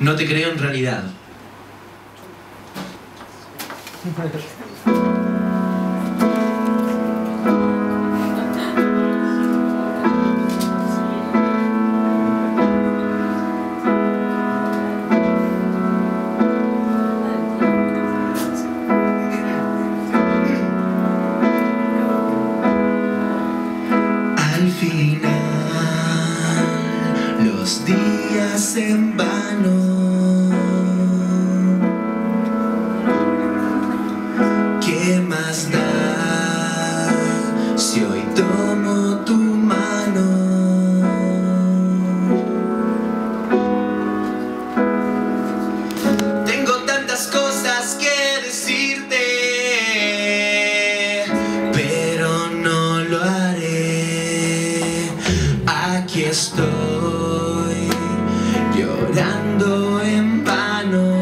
No te creo en realidad. Al final, los días en vano. ¿Qué más da si hoy tomo tu mano? Tengo tantas cosas que decirte, pero no lo haré. Aquí estoy llorando en vano.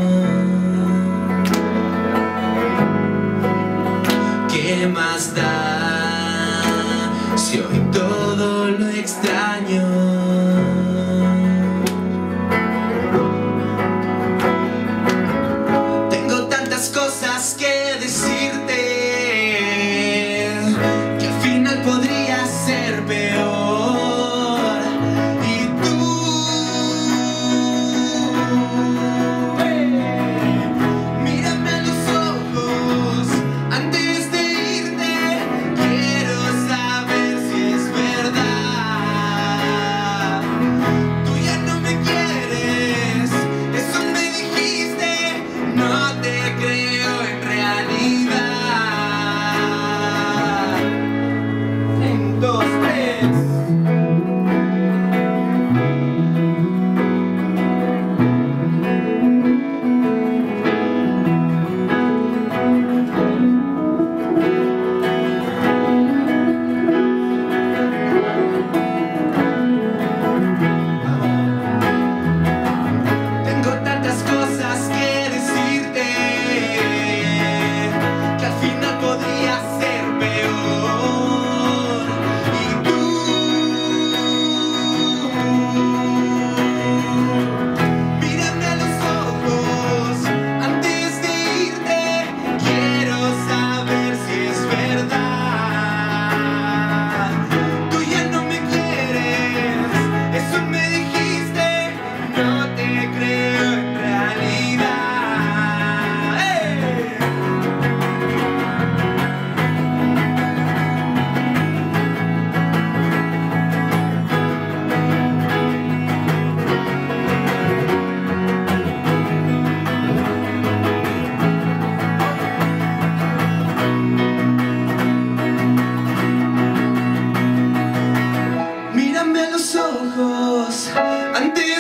¿Qué más da si hoy todo lo extraño? Tengo tantas cosas que decirte que al final podría ser peor. Y tú, mírame a los ojos antes de irte. Quiero saber si es verdad. Tú ya no me quieres, eso me dijiste. No te creo en realidad. Un, dos, tres. Tengo tantas cosas que decirte que al final podría ser peor. Y tú, mírame a los ojos antes de irte. Quiero saber si es verdad. Tú ya no me quieres, eso me dijiste. No te creo en realidad. ¡Hey! Mírame a los ojos antes